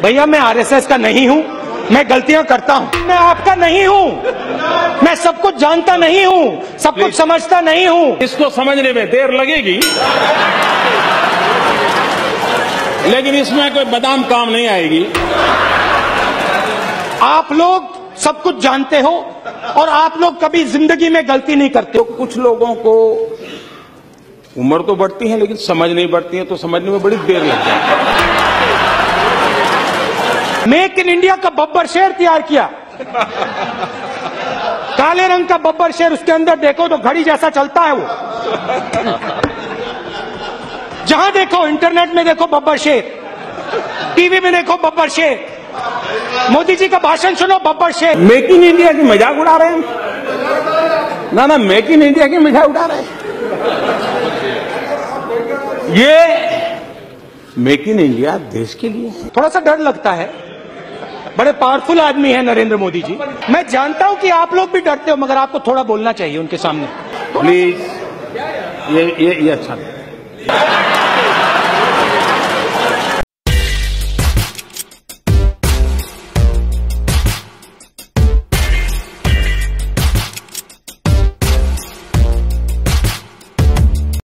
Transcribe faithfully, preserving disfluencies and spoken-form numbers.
भैया मैं आरएसएस का नहीं हूं, मैं गलतियां करता हूं, मैं आपका नहीं हूं, मैं सब कुछ जानता नहीं हूं, सब कुछ समझता नहीं हूं। इसको समझने में देर लगेगी, लेकिन इसमें कोई बादाम काम नहीं आएगी। आप लोग सब कुछ जानते हो और आप लोग कभी जिंदगी में गलती नहीं करते तो कुछ लोगों को उम्र तो बढ़ती है लेकिन समझ नहीं बढ़ती है, तो समझने में बड़ी देर लग जाती है। मेक इन इंडिया का बब्बर शेर तैयार किया, काले रंग का बब्बर शेर, उसके अंदर देखो तो घड़ी जैसा चलता है वो। जहां देखो, इंटरनेट में देखो बब्बर शेर, टीवी में देखो बब्बर शेर, मोदी जी का भाषण सुनो बब्बर शेर। मेक इन इंडिया की मजाक उड़ा रहे हैं ना ना मेक इन इंडिया की मजाक उड़ा रहे हैं। ये मेक इन इंडिया देश के लिए है। थोड़ा सा डर लगता है, बड़े पावरफुल आदमी है नरेंद्र मोदी जी। मैं जानता हूं कि आप लोग भी डरते हो, मगर आपको थोड़ा बोलना चाहिए उनके सामने। प्लीज, ये ये ये अच्छा नहीं।